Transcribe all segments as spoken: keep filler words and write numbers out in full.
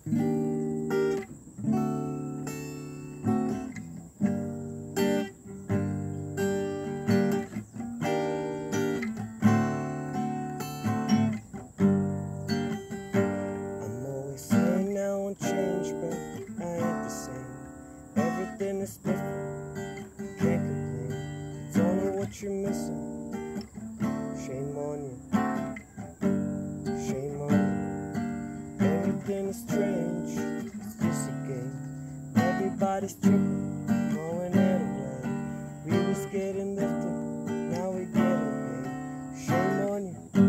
It's different, can't complain. Don't know what you're missing. Shame on you, shame on you. Everything is strange, it's just a game. Everybody's tripping, throwing it away. We was getting lifted, now we getting paid. Shame on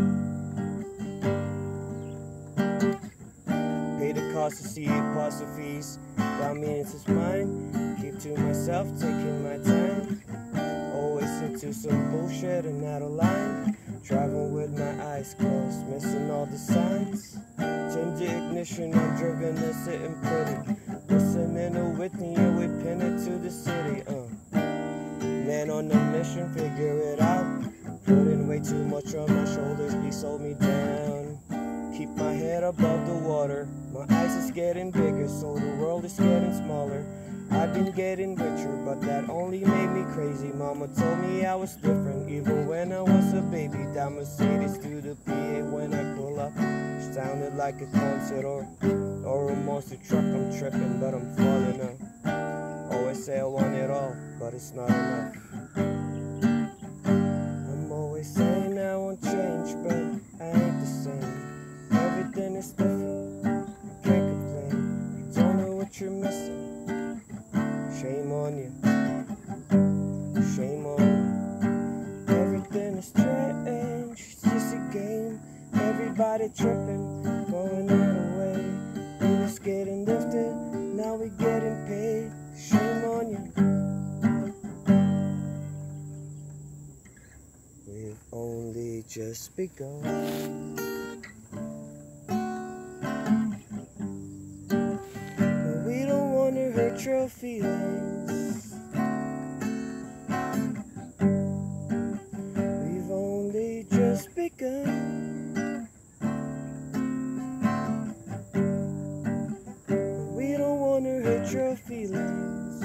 you. Pay the cost to see apostrophes, without meaning it's mine. Keep to myself, taking my time. Always into some bullshit and out of line. Driving with my eyes closed, missing all the signs. Change the ignition, I'm driven and sitting pretty. Listening to Whitney and we pin it to the city. Uh. Man on a mission, figure it out. Putting way too much on my shoulders, please hold me down. Keep my head above the water. My eyes is getting bigger, so the world is getting smaller. I've been getting richer, but that only made me crazy. Mama told me I was different, even when I was a baby. That Mercedes to the P A when I pull up, sounded like a concert or, or a monster truck. I'm tripping, but I'm falling up. Always say I want it all, but it's not enough. I'm always saying I want change, but I ain't the same. Everything is different, I can't complain. You don't know what you're missing. Shame on you, shame on you. Everything is strange, it's just a game. Everybody tripping, throwing it away. We was getting lifted, now we getting paid. Shame on you. We've only just begun. Hurt your feelings. We've only just begun. We don't want to hurt your feelings.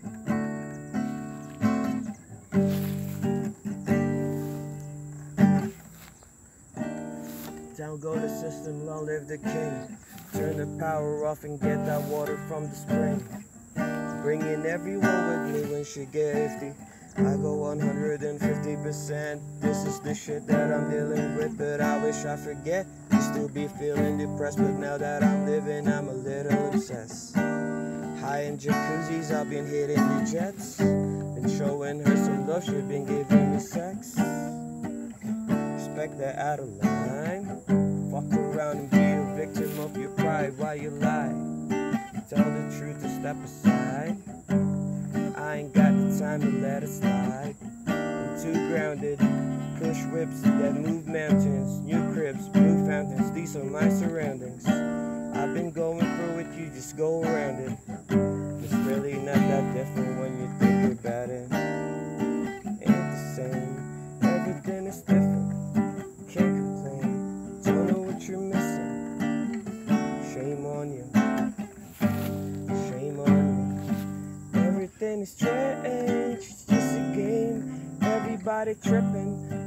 Down go the system, long live the king. Turn the power off and get that water from the spring. Bringing everyone with me when she get iffy. I go one hundred fifty percent. This is the shit that I'm dealing with, but I wish I forget. Used to be feeling depressed, but now that I'm living, I'm a little obsessed. High in jacuzzis, I've been hitting the jets. Been showing her some love, she been giving me sex. Respect that out of line. Fuck around and be a victim of your pride while you lie. Tell the truth and step aside. I ain't got the time to let it slide. I'm too grounded. Push whips that move mountains. New cribs, blue fountains, these are my surroundings. I've been going through it, you just go around it. It's really not that different when you think about it. Ain't the same, everything is different. Can't complain, don't know what you're missing. Shame on you. Everything is strange, it's just a game. Everybody tripping,